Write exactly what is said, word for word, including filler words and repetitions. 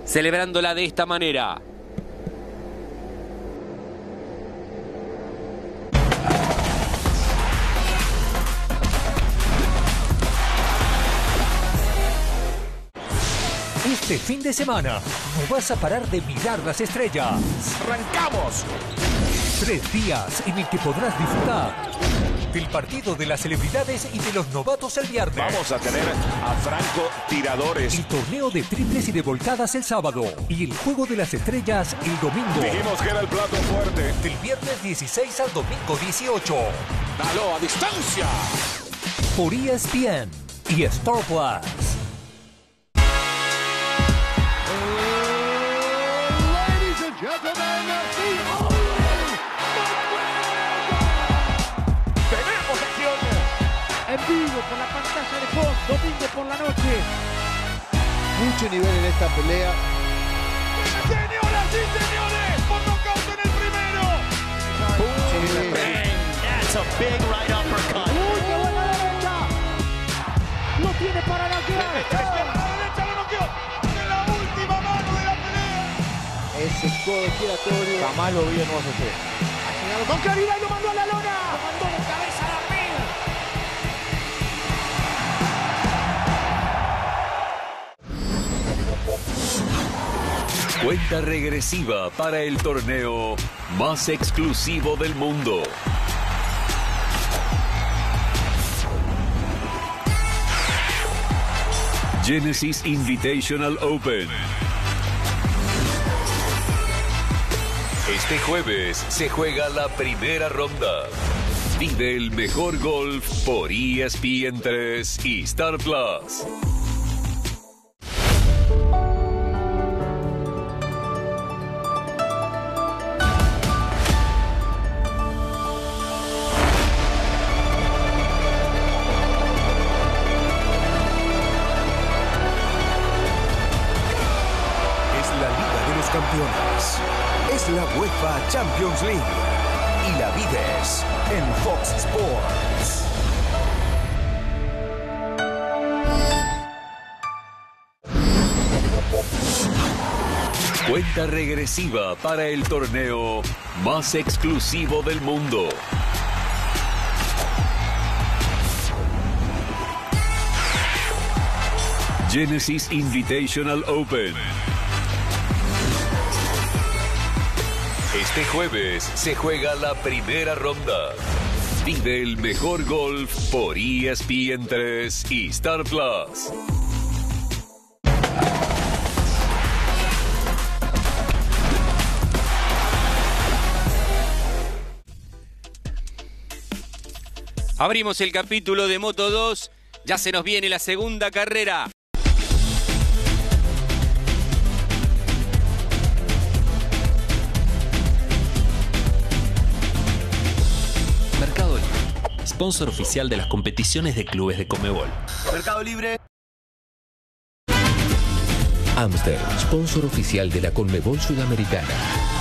celebrándola de esta manera. Este fin de semana no vas a parar de mirar las estrellas. ¡Arrancamos! Tres días en el que podrás disfrutar del partido de las celebridades y de los novatos el viernes. Vamos a tener a Franco tiradores. El torneo de triples y de volcadas el sábado. Y el juego de las estrellas el domingo. Dijimos que era el plato fuerte. Del viernes dieciséis al domingo dieciocho. ¡Dalo a distancia! Por E S P N y Star Plus. ¡Tenemos acción! En vivo por la pantalla de Fox, domingo por la noche. Mucho nivel en esta pelea. ¡Señoras y señores! ¡Por nocaut en el primero! Bang! That's a big right uppercut. ¡Uy, qué buena derecha! ¡Lo tiene para la La derecha lo noqueó de la última mano de la pelea. Ese codo giratorio. Jamás lo vi en U F C. con claridad y lo mandó a la lona. Lo mandó de cabeza a la ring. Cuenta regresiva para el torneo más exclusivo del mundo. Genesis Invitational Open. Este jueves se juega la primera ronda. Vive el mejor golf por E S P N tres y Star Plus. Campeones. Es la UEFA Champions League y la vives en Fox Sports. Cuenta regresiva para el torneo más exclusivo del mundo. Genesis Invitational Open. Este jueves se juega la primera ronda. Vive el mejor golf por E S P N tres y Star Plus. Abrimos el capítulo de Moto dos. Ya se nos viene la segunda carrera. Mercado Libre, sponsor oficial de las competiciones de clubes de Conmebol. Mercado Libre. Amstel, sponsor oficial de la Conmebol Sudamericana.